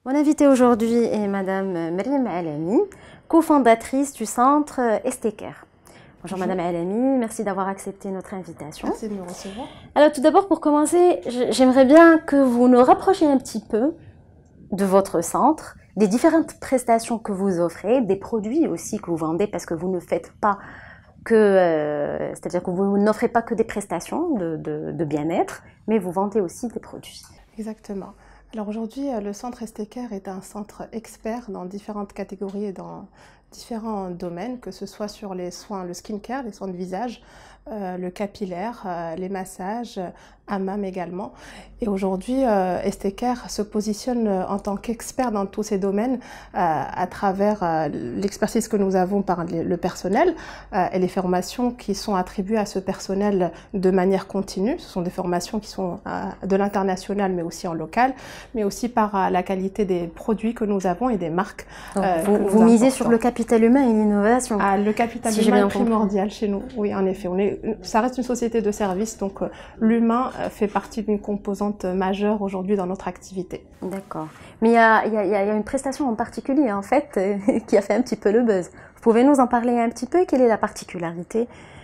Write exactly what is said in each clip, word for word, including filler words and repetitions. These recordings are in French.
Mon invitée aujourd'hui est Madame Mariam Alami, cofondatrice du centre Esteker. Bonjour, Bonjour Madame Alami, merci d'avoir accepté notre invitation. Merci de me recevoir. Alors tout d'abord, pour commencer, j'aimerais bien que vous nous rapprochiez un petit peu de votre centre, des différentes prestations que vous offrez, des produits aussi que vous vendez, parce que vous ne faites pas que, euh, c'est-à-dire que vous n'offrez pas que des prestations de, de, de bien-être, mais vous vendez aussi des produits. Exactement. Alors aujourd'hui, le centre Esteker est un centre expert dans différentes catégories et dans différents domaines, que ce soit sur les soins, le skincare, les soins de visage, euh, le capillaire, euh, les massages, euh, hammam également. Et aujourd'hui, euh, Esteker se positionne en tant qu'expert dans tous ces domaines euh, à travers euh, l'expertise que nous avons par le personnel euh, et les formations qui sont attribuées à ce personnel de manière continue. Ce sont des formations qui sont euh, de l'international mais aussi en local, mais aussi par euh, la qualité des produits que nous avons et des marques. Donc, euh, vous vous misez sur le capital humain et l'innovation. Ah, le capital si humain est primordial compris. Chez nous. Oui, en effet. On est, ça reste une société de services, donc euh, l'humain fait partie d'une composante majeure aujourd'hui dans notre activité. D'accord. Mais il y a, y, a, y a une prestation en particulier, en fait, euh, qui a fait un petit peu le buzz. Vous pouvez nous en parler un petit peu? Quelle est la particularité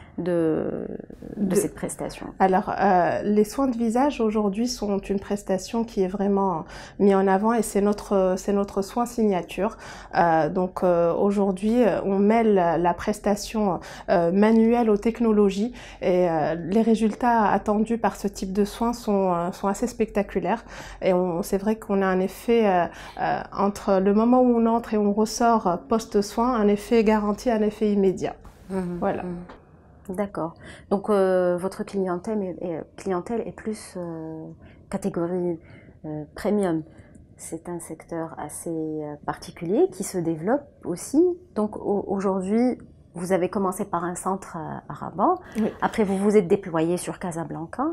de, de, de cette prestation? Alors, euh, les soins de visage aujourd'hui sont une prestation qui est vraiment mise en avant et c'est notre, c'est notre soin signature. Euh, donc euh, aujourd'hui, on mêle la prestation euh, manuelle aux technologies et euh, les résultats attendus par ce type de soins sont, euh, sont assez spectaculaires. Et c'est vrai qu'on a un effet euh, euh, entre le moment où on entre et on ressort post-soin, un effet garanti, un effet immédiat. Mmh, voilà. Mmh. D'accord. Donc euh, votre clientèle est, est, clientèle est plus euh, catégorie euh, premium. C'est un secteur assez euh, particulier qui se développe aussi. Donc aujourd'hui, vous avez commencé par un centre à, à Rabat. Oui. Après, vous vous êtes déployé sur Casablanca.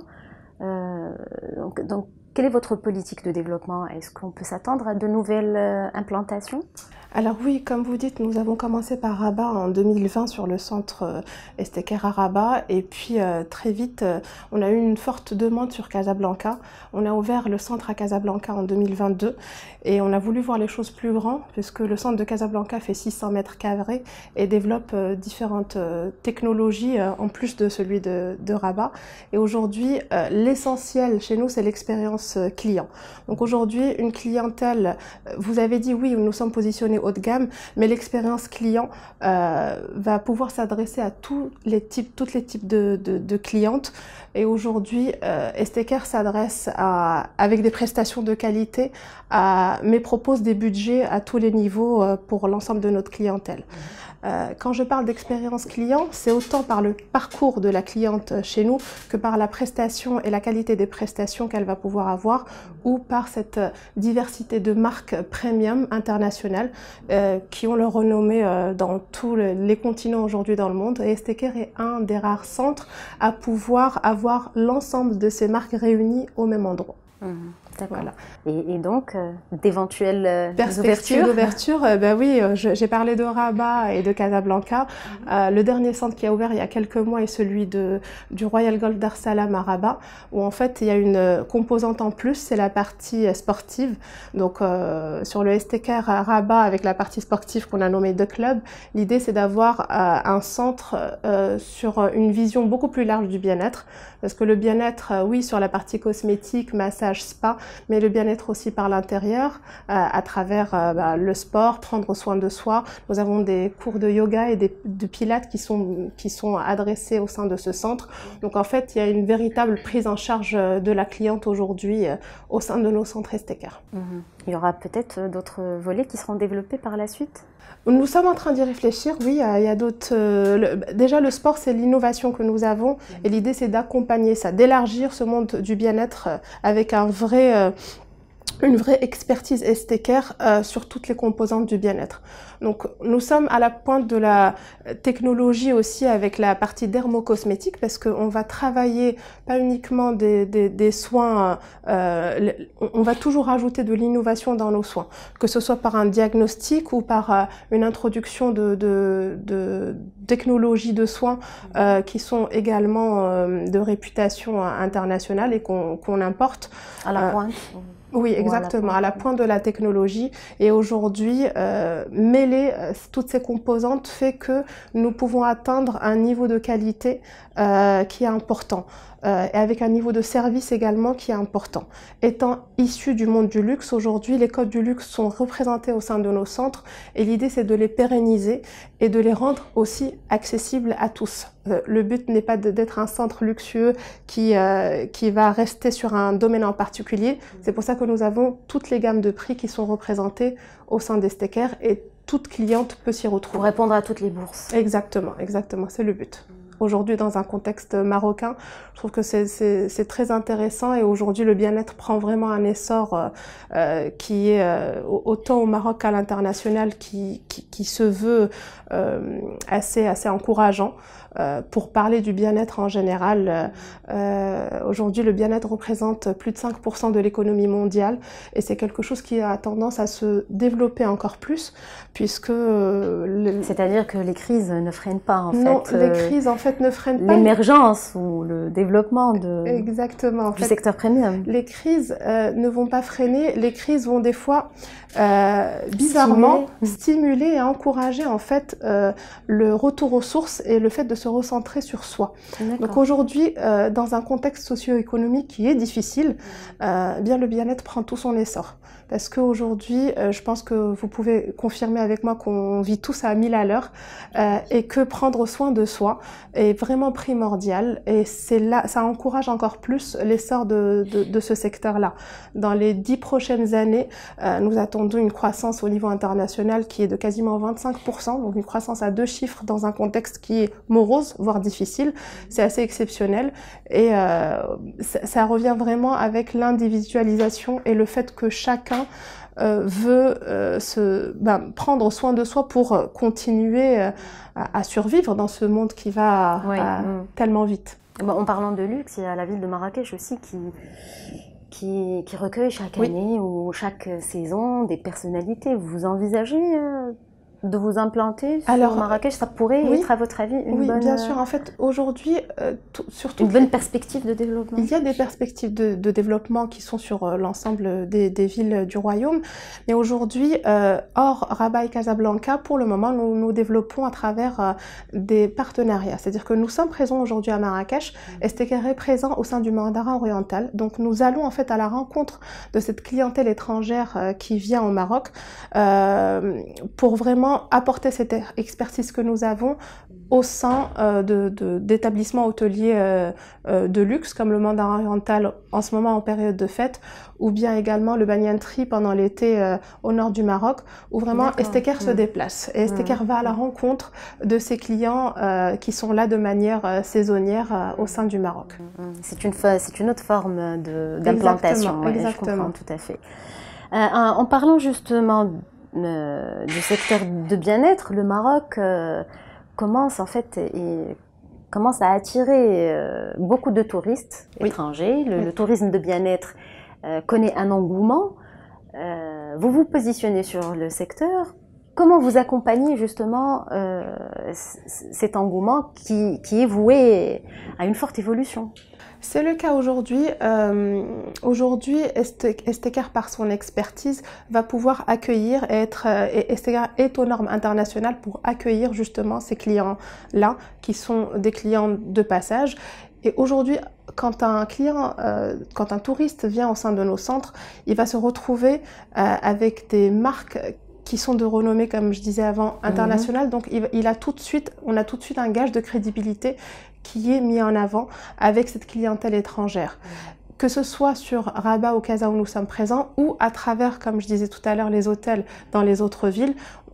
Euh, donc, donc, quelle est votre politique de développement? Est-ce qu'on peut s'attendre à de nouvelles euh, implantations? Alors oui, comme vous dites, nous avons commencé par Rabat en deux mille vingt sur le centre euh, Esteker à Rabat et puis euh, très vite, euh, on a eu une forte demande sur Casablanca. On a ouvert le centre à Casablanca en deux mille vingt-deux et on a voulu voir les choses plus grandes puisque le centre de Casablanca fait six cents mètres carrés et développe euh, différentes euh, technologies euh, en plus de celui de, de Rabat. Et aujourd'hui, euh, l'essentiel chez nous, c'est l'expérience euh, client. Donc aujourd'hui, une clientèle, euh, vous avez dit oui, nous sommes positionnés haut de gamme, mais l'expérience client euh, va pouvoir s'adresser à tous les types, toutes les types de, de, de clientes. Et aujourd'hui, euh, Esteker s'adresse à, avec des prestations de qualité, à, mais propose des budgets à tous les niveaux euh, pour l'ensemble de notre clientèle. Euh, quand je parle d'expérience client, c'est autant par le parcours de la cliente chez nous que par la prestation et la qualité des prestations qu'elle va pouvoir avoir ou par cette diversité de marques premium internationales euh, qui ont leur renommée euh, dans tous les continents aujourd'hui dans le monde. Et Esteker est un des rares centres à pouvoir avoir l'ensemble de ces marques réunies au même endroit. Mmh. Voilà. Et, et donc, euh, d'éventuelles euh, perspectives d'ouverture, euh, ben oui, euh, j'ai parlé de Rabat et de Casablanca. Mm-hmm. euh, le dernier centre qui a ouvert il y a quelques mois est celui de, du Royal Golf Dar Salam à Rabat, où en fait il y a une composante en plus, c'est la partie sportive. Donc euh, sur le Esteker à Rabat, avec la partie sportive qu'on a nommée The Club, l'idée c'est d'avoir euh, un centre euh, sur une vision beaucoup plus large du bien-être, parce que le bien-être, euh, oui, sur la partie cosmétique, massage, spa, mais le bien-être aussi par l'intérieur, euh, à travers euh, bah, le sport, prendre soin de soi. Nous avons des cours de yoga et des, de pilates qui sont, qui sont adressés au sein de ce centre. Donc en fait, il y a une véritable prise en charge de la cliente aujourd'hui euh, au sein de nos centres Esteker. Mmh. Il y aura peut-être d'autres volets qui seront développés par la suite? Nous sommes en train d'y réfléchir, oui, il y a d'autres... Euh, déjà, le sport, c'est l'innovation que nous avons et l'idée, c'est d'accompagner ça, d'élargir ce monde du bien-être avec un vrai... Euh, une vraie expertise Esteker euh, sur toutes les composantes du bien-être. Donc nous sommes à la pointe de la technologie aussi avec la partie dermocosmétique, parce qu'on va travailler pas uniquement des, des, des soins, euh, on va toujours ajouter de l'innovation dans nos soins, que ce soit par un diagnostic ou par euh, une introduction de, de, de technologies de soins euh, qui sont également euh, de réputation internationale et qu'on qu'on importe. À la pointe. Euh, Oui, exactement, à la, à la pointe de la technologie. Et aujourd'hui, euh, mêler euh, toutes ces composantes fait que nous pouvons atteindre un niveau de qualité euh, qui est important. Euh, et avec un niveau de service également qui est important. Étant issus du monde du luxe, aujourd'hui, les codes du luxe sont représentés au sein de nos centres et l'idée, c'est de les pérenniser et de les rendre aussi accessibles à tous. Euh, le but n'est pas d'être un centre luxueux qui, euh, qui va rester sur un domaine en particulier. C'est pour ça que nous avons toutes les gammes de prix qui sont représentées au sein d'Esteker et toute cliente peut s'y retrouver. Pour répondre à toutes les bourses. Exactement, exactement, c'est le but. Aujourd'hui, dans un contexte marocain, je trouve que c'est très intéressant et aujourd'hui, le bien-être prend vraiment un essor euh, euh, qui est euh, autant au Maroc qu'à l'international, qui, qui, qui se veut euh, assez, assez encourageant. Euh, pour parler du bien-être en général, euh, aujourd'hui le bien-être représente plus de cinq pour cent de l'économie mondiale et c'est quelque chose qui a tendance à se développer encore plus puisque... Euh, C'est-à-dire que les crises ne freinent pas en non, fait. Non, les crises en fait ne freinent pas. L'émergence ou le développement de, Exactement, en du fait, secteur premium. Les crises euh, ne vont pas freiner, les crises vont des fois euh, bizarrement stimuler. stimuler et encourager en fait euh, le retour aux sources et le fait de se recentrer sur soi. Donc aujourd'hui, euh, dans un contexte socio-économique qui est difficile, euh, bien le bien-être prend tout son essor. Parce qu'aujourd'hui, euh, je pense que vous pouvez confirmer avec moi qu'on vit tous à mille à l'heure euh, et que prendre soin de soi est vraiment primordial. Et c'est là, ça encourage encore plus l'essor de, de, de ce secteur-là. Dans les dix prochaines années, euh, nous attendons une croissance au niveau international qui est de quasiment vingt-cinq pour cent, donc une croissance à deux chiffres dans un contexte qui est morose, voire difficile. C'est assez exceptionnel et euh, ça, ça revient vraiment avec l'individualisation et le fait que chacun Euh, veut euh, se, ben, prendre soin de soi pour euh, continuer euh, à, à survivre dans ce monde qui va oui, à, mmh. tellement vite. Bon, en parlant de luxe, il y a la ville de Marrakech aussi qui, qui, qui recueille chaque oui. année ou chaque saison des personnalités. Vous envisagez euh, de vous implanter sur Alors, Marrakech? Ça pourrait oui, être, à votre avis, une oui, bonne... Oui, bien sûr. En fait, aujourd'hui, euh, surtout... Une bonne perspective de développement. Il y a des perspectives de, de développement qui sont sur euh, l'ensemble des, des villes du royaume. Mais aujourd'hui, euh, hors Rabat et Casablanca, pour le moment, nous nous développons à travers euh, des partenariats. C'est-à-dire que nous sommes présents aujourd'hui à Marrakech. Mmh. Esteker est présent au sein du Mandarin oriental. Donc, nous allons en fait à la rencontre de cette clientèle étrangère euh, qui vient au Maroc euh, pour vraiment apporter cette expertise que nous avons au sein euh, de, de, d'établissements hôteliers euh, euh, de luxe comme le Mandarin oriental en ce moment en période de fête ou bien également le Banyan Tree pendant l'été euh, au nord du Maroc où vraiment Esteker mmh. se déplace et Esteker mmh. va à la rencontre de ses clients euh, qui sont là de manière euh, saisonnière euh, au sein du Maroc. Mmh. C'est une, c'est une autre forme d'implantation, ouais, je comprends tout à fait. Euh, en parlant justement Euh, du secteur de bien-être, le Maroc euh, commence en fait et commence à attirer euh, beaucoup de touristes oui. étrangers. Le, oui. le tourisme de bien-être euh, connaît un engouement. Euh, vous vous positionnez sur le secteur. Comment vous accompagnez justement euh, cet engouement qui, qui est voué à une forte évolution? C'est le cas aujourd'hui. Euh, aujourd'hui, Esteker, par son expertise, va pouvoir accueillir et être, et Esteker est aux normes internationales pour accueillir justement ces clients-là, qui sont des clients de passage. Et aujourd'hui, quand un client, euh, quand un touriste vient au sein de nos centres, il va se retrouver euh, avec des marques qui sont de renommée, comme je disais avant, internationale. Mmh. Donc, il, il a tout de suite, on a tout de suite un gage de crédibilité qui est mis en avant avec cette clientèle étrangère. Mmh. Que ce soit sur Rabat ou Casa où nous sommes présents, ou à travers, comme je disais tout à l'heure, les hôtels dans les autres villes,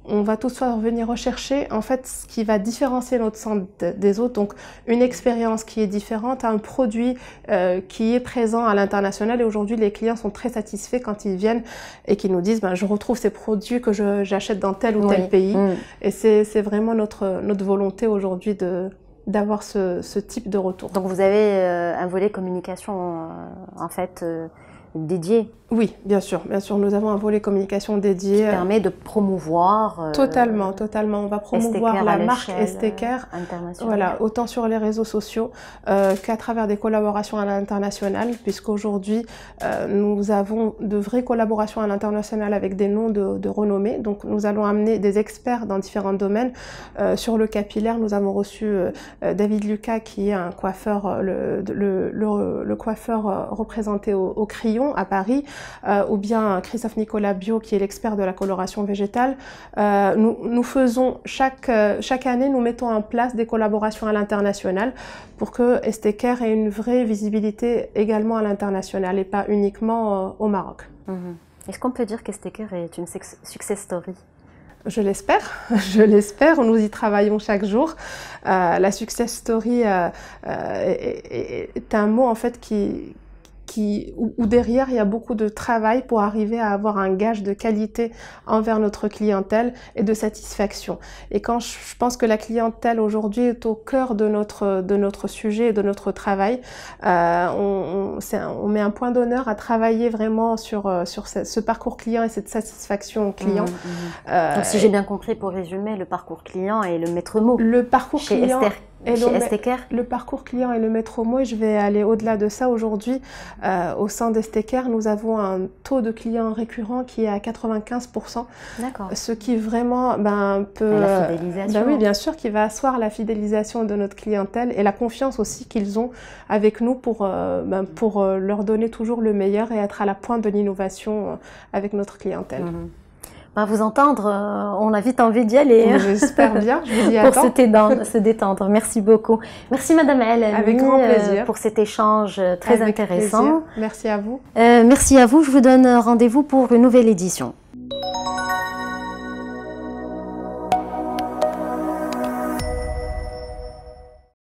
on va tout de suite venir rechercher en fait ce qui va différencier notre centre des autres, donc une expérience qui est différente, un produit euh, qui est présent à l'international. Et aujourd'hui, les clients sont très satisfaits quand ils viennent et qu'ils nous disent ben, je retrouve ces produits que j'achète dans tel ou tel oui. pays. Mmh. Et c'est vraiment notre, notre volonté aujourd'hui de d'avoir ce, ce type de retour. Donc vous avez euh, un volet communication euh, en fait euh, dédié? Oui, bien sûr, bien sûr. Nous avons un volet communication dédié. Qui permet de promouvoir. Euh, totalement, totalement. On va promouvoir la marque Esteker. Voilà, autant sur les réseaux sociaux euh, qu'à travers des collaborations à l'international, puisqu'aujourd'hui euh, nous avons de vraies collaborations à l'international avec des noms de, de renommée. Donc nous allons amener des experts dans différents domaines. Euh, sur le capillaire, nous avons reçu euh, David Lucas, qui est un coiffeur, le, le, le, le coiffeur représenté au, au Crayon à Paris. Euh, ou bien Christophe Nicolas Bio, qui est l'expert de la coloration végétale. Euh, nous, nous faisons chaque, euh, chaque année, nous mettons en place des collaborations à l'international pour que Esteker ait une vraie visibilité également à l'international et pas uniquement euh, au Maroc. Mmh. Est-ce qu'on peut dire qu'Esteker est une success story? Je l'espère, je l'espère, nous y travaillons chaque jour. Euh, la success story euh, euh, est, est un mot en fait qui... Qui, où, où derrière il y a beaucoup de travail pour arriver à avoir un gage de qualité envers notre clientèle et de satisfaction. Et quand je, je pense que la clientèle aujourd'hui est au cœur de notre, de notre sujet et de notre travail, euh, on, on, un, on met un point d'honneur à travailler vraiment sur, sur ce, ce parcours client et cette satisfaction client. Mmh, mmh. Euh, Donc si j'ai bien compris, pour résumer, le parcours client est le maître mot. Le parcours chez client. Esther. Et Chez Esteker. Le parcours client est le maître mot, et je vais aller au-delà de ça. Aujourd'hui, euh, au sein d'Esteker, nous avons un taux de clients récurrents qui est à quatre-vingt-quinze pour cent. D'accord. Ce qui vraiment ben, peut... La fidélisation. Ben oui, bien sûr, qui va asseoir la fidélisation de notre clientèle et la confiance aussi qu'ils ont avec nous pour, euh, ben, pour euh, leur donner toujours le meilleur et être à la pointe de l'innovation euh, avec notre clientèle. Mmh. À vous entendre, euh, on a vite envie d'y aller. J'espère bien, je vous y pour attends. se détendre, se détendre. Merci beaucoup. Merci Madame El Almi, avec grand plaisir. Euh, pour cet échange très avec intéressant. Plaisir. Merci à vous. Euh, merci à vous. Je vous donne rendez-vous pour une nouvelle édition.